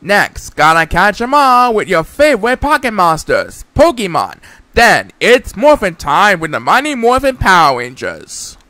Next, gotta catch 'em all with your favorite Pocket Monsters, Pokemon. Then, it's Morphin time with the Mighty Morphin Power Rangers.